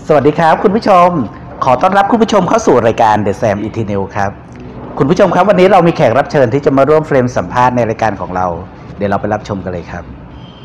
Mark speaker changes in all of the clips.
Speaker 1: สวัสดีครับคุณผู้ชมขอต้อนรับคุณผู้ชมเข้าสู่รายการ The Sam Eternal ครับคุณผู้ชมครับวันนี้เรามีแขกรับเชิญที่จะมาร่วมเฟรมสัมภาษณ์ในรายการของเราเดี๋ยวเราไปรับชมกันเลยครับ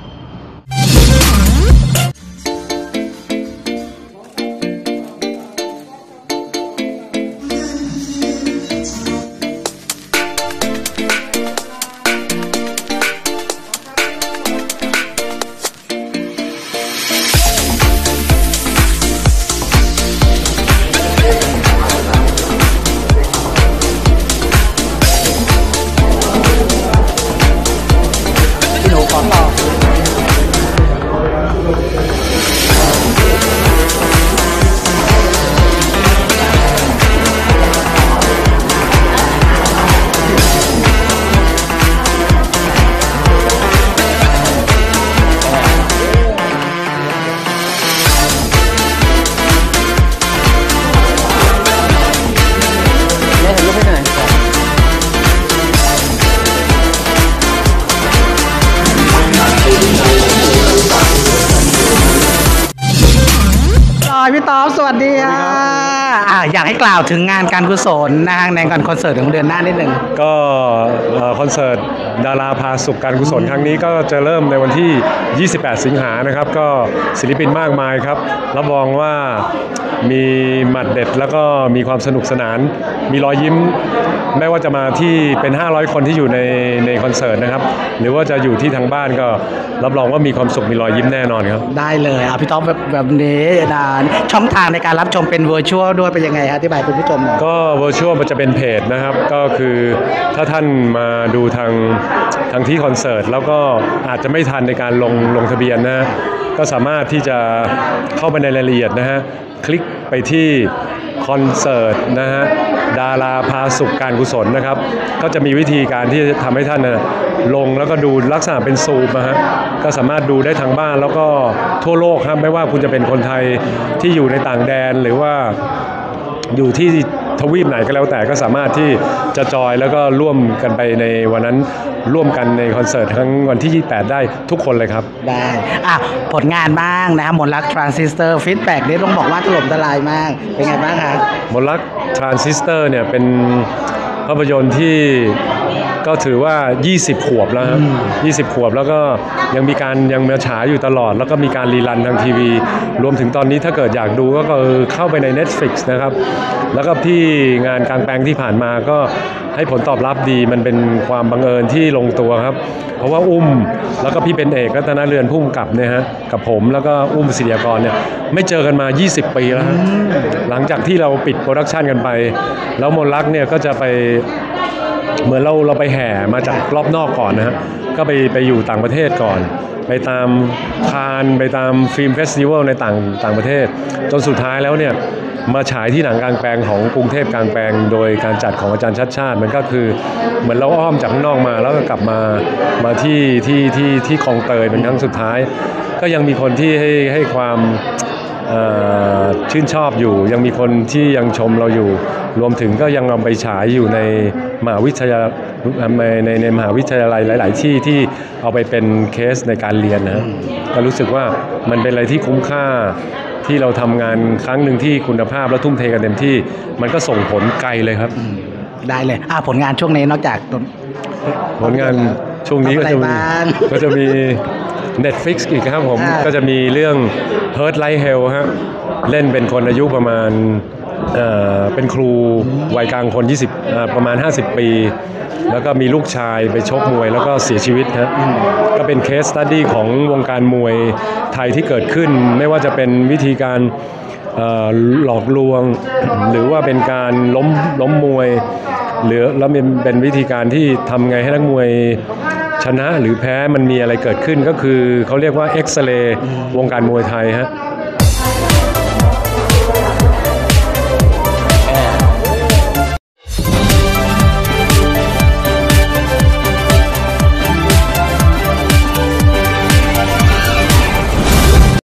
Speaker 1: พี่ต๊อบสวัสดีค่ะอยากให้กล่าวถึงงานการกุศลนะฮะในการคอนเสิร์ตของเดือนหน้านิดนึง
Speaker 2: ก็คอนเสิร์ตดาราพาสุขการกุศลครั้งนี้ก็จะเริ่มในวันที่ 28 สิงหานะครับก็ศิลปินมากมายครับรับรองว่ามีหมัดเด็ดแล้วก็มีความสนุกสนานมีรอยยิ้มไม่ว่าจะมาที่เป็น500คนที่อยู่ในคอนเสิร์ตนะครับหรือว่าจะอยู่ที่ทางบ้านก็รับรองว่ามีความสุขมีรอยยิ้มแน่นอนครับ
Speaker 1: ได้เลยพี่ต๊อบแบบนี้ช่องทางในการรับชมเป็นเวอร์ชวลด้วยเป็นยังไงอธิบายคุณผู้ชมหน่อย
Speaker 2: ก็เวอร์ชวลมันจะเป็นเพจนะครับก็คือถ้าท่านมาดูทางที่คอนเสิร์ตแล้วก็อาจจะไม่ทันในการลงทะเบียนนะก็สามารถที่จะเข้าไปในรายละเอียดนะฮะคลิกไปที่คอนเสิร์ตนะฮะดาราพาสุขการกุศลนะครับก็จะมีวิธีการที่ทำให้ท่านลงแล้วก็ดูลักษณะเป็นซูมนะฮะก็สามารถดูได้ทางบ้านแล้วก็ทั่วโลกครับไม่ว่าคุณจะเป็นคนไทยที่อยู่ในต่างแดนหรือว่าอยู่ที่ทวีปไหนก็แล้วแต่ก็สามารถที่จะจอยแล้วก็ร่วมกันไปในวันนั้นร่วมกันในคอนเสิร์ตทั้งวันที่28ได้ทุกคนเลยครับ
Speaker 1: ได้ผลงานบ้างนะมนลักทรานซิสเตอร์ฟีดแบ็กนี่ต้องบอกว่าถล่มทลายมากเป็นไงบ้างคะ
Speaker 2: มนลักทรานซิสเตอร์เนี่ยเป็นภาพยนตร์ที่ก็ถือว่า20ขวบแล้วครับ20ขวบแล้วก็ยังมาฉายอยู่ตลอดแล้วก็มีการรีรันทางทีวีรวมถึงตอนนี้ถ้าเกิดอยากดูก็เข้าไปใน Netflix นะครับแล้วก็ที่งานกลางแปลงที่ผ่านมาก็ให้ผลตอบรับดีมันเป็นความบังเอิญที่ลงตัวครับเพราะว่าแล้วก็พี่เป็นเอกรัตนเรือนผู้กำกับเนี่ยฮะกับผมแล้วก็ศิริยากรเนี่ยไม่เจอกันมา20ปีแล้วหลังจากที่เราปิดโปรดักชันกันไปแล้วมนลักเนี่ยก็จะไปเหมือนเราไปแห่มาจากรอบนอกก่อนนะฮะก็ไปอยู่ต่างประเทศก่อนไปตามคานไปตามฟิล์มเฟสติวัลในต่างประเทศจนสุดท้ายแล้วเนี่ยมาฉายที่หนังกลางแปลงของกรุงเทพกลางแปลงโดยการจัดของอาจารย์ชัดชาติมันก็คือเหมือนเราอ้อมจากข้างนอกมาแล้วก็กลับมาที่คลองเตยเป็นครั้งสุดท้ายก็ยังมีคนที่ให้ความชื่นชอบอยู่ยังมีคนที่ยังชมเราอยู่รวมถึงก็ยังเอาไปฉายอยู่ในมหาวิทยาลัยในมหาวิทยาลัยหลายๆที่เอาไปเป็นเคสในการเรียนนะก็รู้สึกว่ามันเป็นอะไรที่คุ้มค่าที่เราทำงานครั้งหนึ่งที่คุณภาพและทุ่มเทกันเต็มที่มันก็ส่งผลไกลเลยครับ
Speaker 1: ได้เลยผลงานช่วงนี้นอกจาก
Speaker 2: ผลงานช่วงนี้ก็จะมีNetflix อีกครับผมก็จะมีเรื่อง Hurt Like Hell ฮะเล่นเป็นคนอายุประมาณเป็นครูวัยกลางคนประมาณ50 ปีแล้วก็มีลูกชายไปชกมวยแล้วก็เสียชีวิตครับก็เป็นเคสสตั๊ดดี้ของวงการมวยไทยที่เกิดขึ้นไม่ว่าจะเป็นวิธีการหลอกลวงหรือว่าเป็นการล้มมวยหรือแล้วเป็นวิธีการที่ทำไงให้นักมวยชนะหรือแพ้มันมีอะไรเกิดขึ้นก็คือเขาเรียกว่าเอ็กซเรย์วงการมวยไทยฮะ